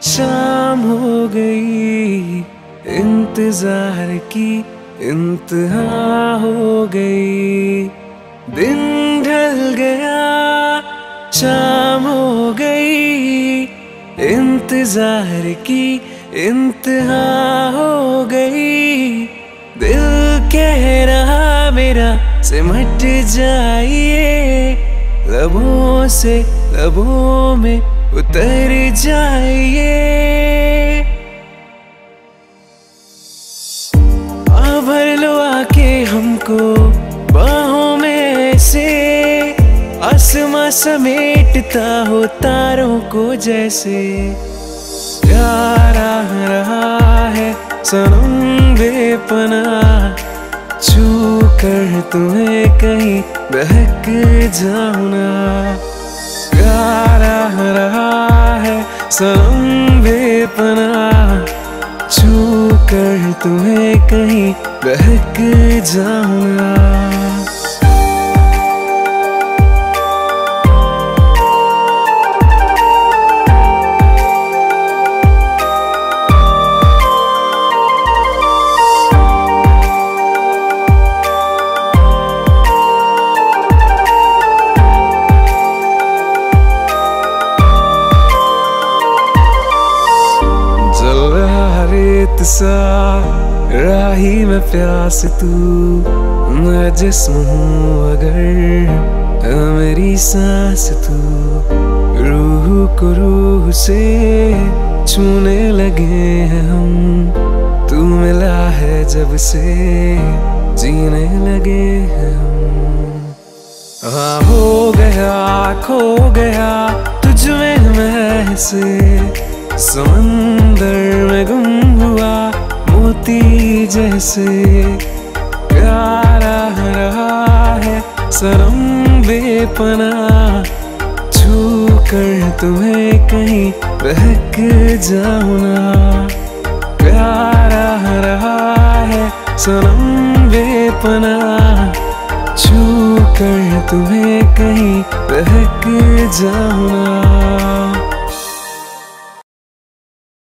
शाम हो गई, इंतजार की इंतहा हो गई। दिन ढल गया, शाम हो गई, इंतजार की इंतहा हो गई। दिल कह रहा मेरा सिमट जाइए, लबों से लबों में उतर जाइए। भर लो आके हमको बाहों में से, आसमां समेटता हो तारों को जैसे। प्यार आ रहा है सनम बेपनाह, छू कर तुम्हें कहीं बहक जाऊं ना। प्यार आ रहा है सनम बेपनाह, छू कर तुम्हें कहीं बहक जाऊं ना। रेत सा राही में प्यास तू, मैं जिस्म हूँ अगर है मेरी सांस तू। रूह को रूह से छूने लगे हैं हम, तू मिला है जब से जीने लगे हैं हम। हाँ हो गया खो गया तुझ में मैं से, समंदर में गुम हुआ मोती जैसे। प्यार आ रहा है सनम बेपनाह, छू कर तुम्हें कहीं बहक जाऊं ना। प्यार आ रहा है सनम बेपनाह, छू कर तुम्हें कहीं बहक जाऊं ना।